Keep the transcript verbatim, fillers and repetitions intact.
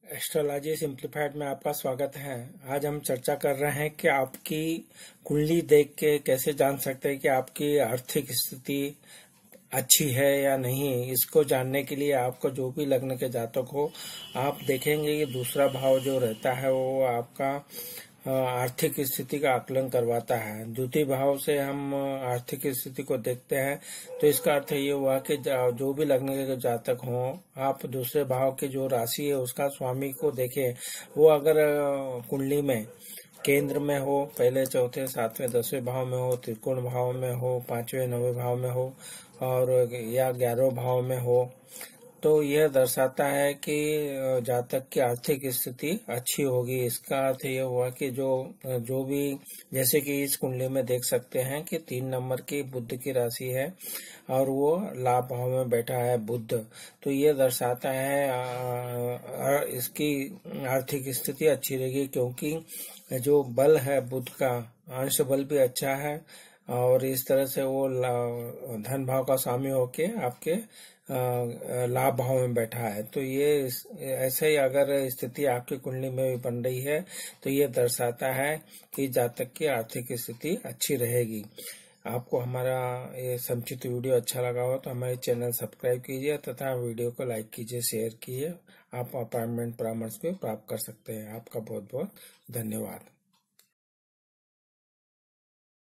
Astrology simplified में आपका स्वागत है। आज हम चर्चा कर रहे हैं कि आपकी कुंडली देख के कैसे जान सकते हैं कि आपकी आर्थिक स्थिति अच्छी है या नहीं। इसको जानने के लिए आपको जो भी लग्न के जातक हो, आप देखेंगे कि दूसरा भाव जो रहता है वो आपका आर्थिक स्थिति का आकलन करवाता है। द्वितीय भाव से हम आर्थिक स्थिति को देखते हैं, तो इसका अर्थ ये हुआ कि जो भी लग्न के जातक हों, आप दूसरे भाव की जो राशि है उसका स्वामी को देखें। वो अगर कुंडली में केंद्र में हो, पहले चौथे सातवें दसवें भाव में हो, त्रिकोण भाव में हो, पांचवें नवे भाव में हो और या ग्यारह भाव में हो, तो यह दर्शाता है कि जातक की आर्थिक स्थिति अच्छी होगी। इसका अर्थ यह हुआ कि जो जो भी, जैसे कि इस कुंडली में देख सकते हैं कि तीन नंबर की बुध की राशि है और वो लाभ भाव में बैठा है बुध, तो ये दर्शाता है आ, इसकी आर्थिक स्थिति अच्छी रहेगी, क्योंकि जो बल है बुध का, अंश बल भी अच्छा है और इस तरह से वो धन भाव का स्वामी होके आपके लाभ भाव में बैठा है। तो ये ऐसे ही अगर स्थिति आपकी कुंडली में भी बन रही है तो ये दर्शाता है कि जातक की आर्थिक स्थिति अच्छी रहेगी। आपको हमारा ये संक्षिप्त वीडियो अच्छा लगा हो तो हमारे चैनल सब्सक्राइब कीजिए तथा वीडियो को लाइक कीजिए, शेयर कीजिए। आप अपॉइंटमेंट परामर्श भी प्राप्त कर सकते हैं। आपका बहुत बहुत धन्यवाद।